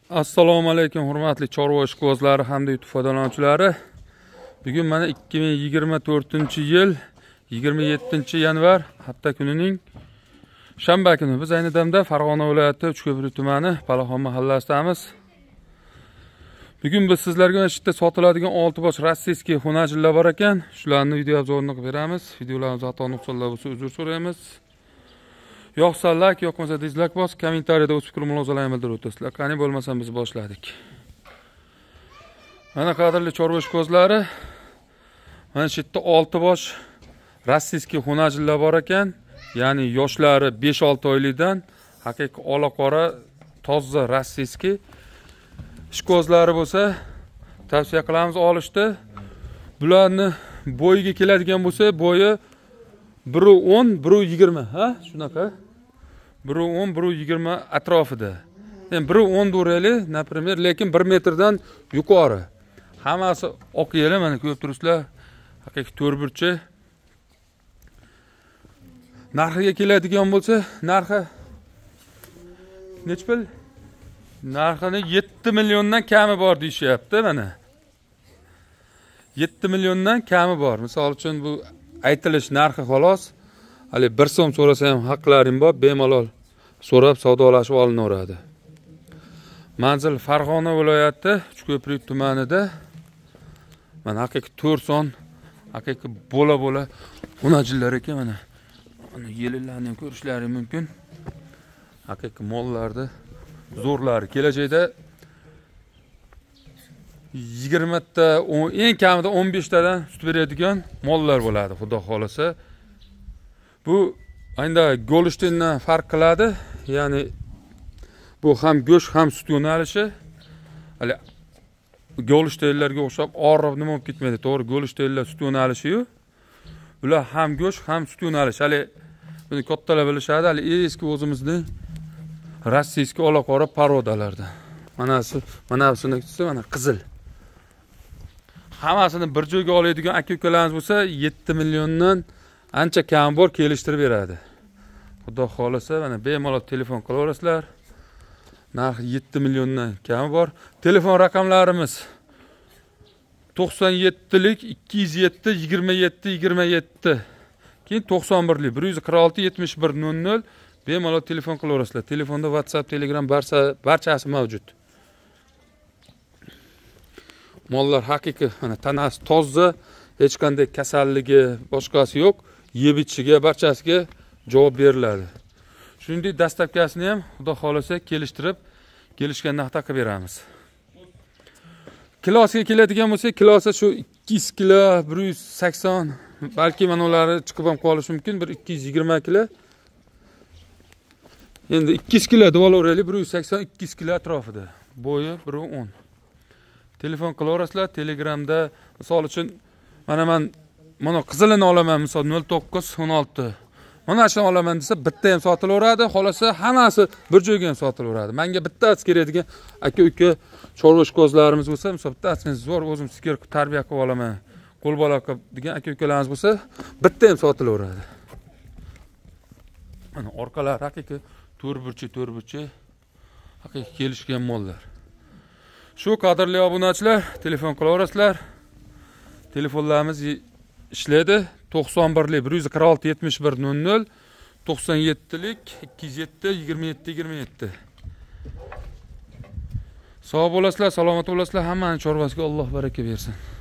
Assalomu alaykum hurmatli chorva ishqibozlari hamda YouTube foydalanuvchilari. Bugun mana 2024-yil 27-yanvar hafta kunining shanba kuni. Biz ayni damda Farg'ona viloyati Uchko'prik tumani Palaxon mahallasidamiz. Bugun biz sizlarga mana shu yerda sotiladigan 6 bosh rossiyskiy xunajillar bor ekan. Shularni video obzorini qilib beramiz. Videolarimiz xato nuqsonlar bo'lsa uzr so'raymiz. Yoqsa like, yoqmasa dislike bos, kommentariyada o'z fikr mulohazalarni bildirib o'tasizlar. Qani bo'lmasa biz boshladik. Mana qadrli chorva ishqibozlari, mana shu yerda 6 bosh rossiyskiy xunajillar bor ekan. Ya'ni yoshlari 5-6 oylikdan haqiqiy ola-qora toza rossiyskiy ishqibozlari bo'lsa, tavsiya qilamiz olishdi. Bularni bo'yiga keladigan bo'lsa, bo'yi 1.10, 1.20, ha? Shunaqa. 1.10, 1.20 atrofida. Yani 1.10 deylik, например, lekin 1 metrdan yuqori. Hammasi oq yeli, mana ko'rib turibsizlar. Haqiqiy to'rtburchi. Narxiga keladigan bo'lsa, narxi nech pul? Narxini 7 milliondan kami bor deyishyapti mana. 7 milliondan kami bor. Misol uchun bu aytilish narxi xolos. Hali 1 so'm so'rasa ham haqlaring bor, bemalol so'rab savdolashib olinaveradi. Manzil Farg'ona viloyati Uchko'prik tumanida. Mana haqiqiy 4 son, haqiqiy bo'la xunajillar ekan mana. Mana yellarni ham ko'rishlaring mumkin. Haqiqiy mollarni zo'rlari kelajakda 20 ta, eng kamida 15 tadan sut beradigan mollar bo'ladi, xudo xolasa. Bu endi Golshtendan farq qiladi. Ya'ni bu ham go'sht, ham sut yo'nalishi. Hali Golshtenlarga o'xshab og'ir nima bo'lib ketmaydi, to'g'ri? Golshtenlar sut yo'nalishi-yu. Bular ham go'sht, ham sut yo'nalishi. Hali buni kattalar bilishadi. Hali eski o'zimizning rossiyskiy ola-qora parodalardan. Mana bunisini mana qizil. Hammasini bir joyga oladigan aka-ukalarimiz bo'lsa 7 milliondan ancha kam bor kelishtirib beradi. Xudo xolasa mana bemalol telefon qilaverasizlar. Narxi 7 milliondan kami bor. Telefon raqamlarimiz 97lik 207 27 27. Keyin 91lik 146 71 00 bemalol telefon qilaverasizlar. Telefonda WhatsApp, Telegram barchasi mavjud. Mollar haqiqiy mana tanasi toza, hech qanday kasalligi, boshqasi yo'q. Yeb ichishiga barchasiga javob beriladi. Shuningdek, dastavkasini ham xudo xolasa kelishgan narxda qilib beramiz. Kilosiga keladigan bo'lsa, kilosi shu 200 kilo, 180, balki mana ularni chiqib ham qolishi mumkin, bir 220 kilo. Endi 200 kilo deb olaveraylik, 180 200 kilo atrofida. Bo'yi 1.10. Telefon qilaverasizlar. Telegramda misol uchun mana qizilini olaman, misol 0916. Mana shuni olaman desa, bitta ham sotilaveradi, xolasa hammasi bir joyga ham sotilaveradi. Menga bittasi kerak aka-uka chorva ishqibozlarimiz bo'lsa, misol bittasini zo'r o'zim sigir tarbiya qilib olaman, qo'l bola qilib degan aka-ukalarimiz bo'lsa, bitta ham sotilaveradi. Mana orqalar haqiqiy to'rtburchi haqiqiy kelishgan mollar. Shu qadrli obunachilar, telefon qilaverasizlar. Telefonlarimiz ishlaydi. 91lik 146 71 00, 97lik 207 27 27. Sog' bo'lasizlar, salomat bo'lasizlar. Hammaning chorvasiga Alloh baraka bersin.